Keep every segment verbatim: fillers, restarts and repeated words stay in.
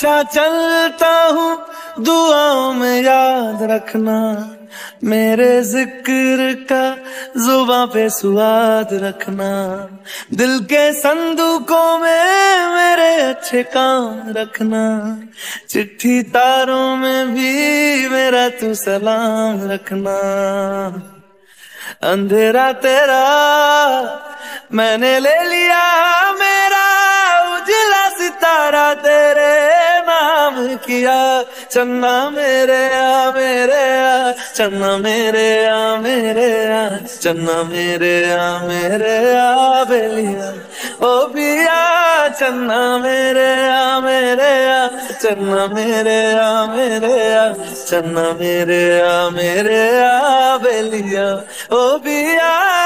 अच्छा चलता हूँ दुआओं में याद रखना, मेरे जिक्र का जुबां पे स्वाद रखना, दिल के संदूकों में मेरे अच्छे काम रखना, चिट्ठी तारों में भी मेरा तू सलाम रखना। अंधेरा तेरा मैंने ले लिया, मेरा उजला सितारा तेरे नाम किया। चन्ना मेरे आ मेरे आ, चन्ना मेरे आ मेरे आ, चन्ना मेरे आ मेरे आ बेलिया ओ पिया। चन्ना मेरे आ मेरे आ, चन्ना मेरे आ मेरे आ, चन्ना मेरे आ मेरे आ बेलिया ओ पिया।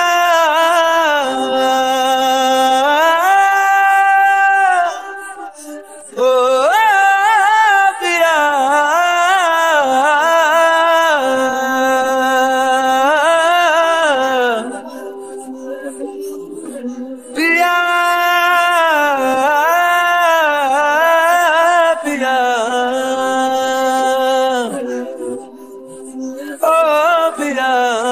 पिया पिया ओ पिया।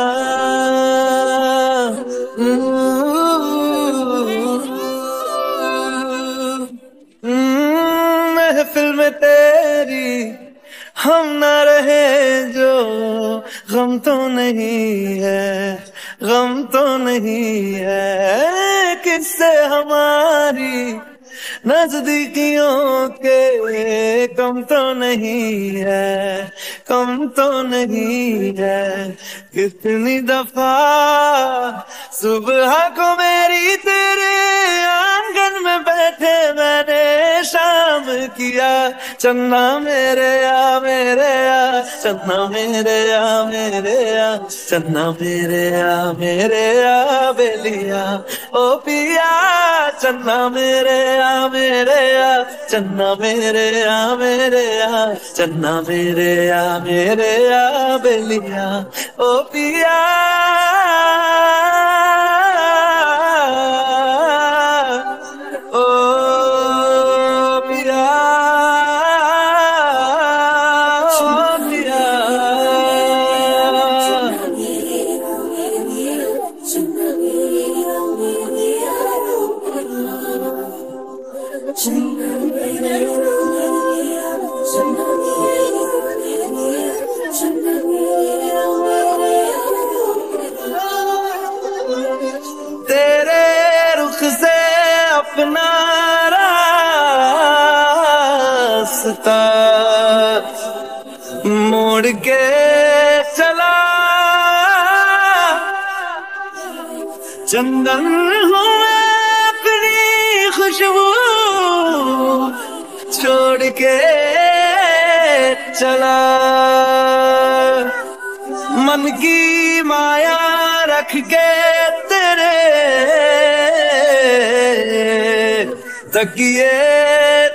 महफिल में तेरी हम न रहे जो, गम तो नहीं है, गम तो नहीं है, किससे हमारी नजदीकियों के कम तो नहीं है, कम तो नहीं है। कितनी दफा सुबह को मेरी तेरे आंगन में बैठे मैंने शाम किया। चन्ना मेरे आ मेरे आ, चन्ना मेरे आ मेरे आ, चन्ना मेरे आ मेरे आ बेलिया ओ पिया। चन्ना मेरे आ मेरे आ, चन्ना मेरे आ मेरे आ, चन्ना मेरे आ मेरे आ बेलिया ओ पिया। ओ पिया ओ पिया। तेरे रुख से अपना रास्ता मोड़ के चला, चंदन हूँ अपनी खुशबू छोड़ के चला। मन की माया रख के तेरे तकिए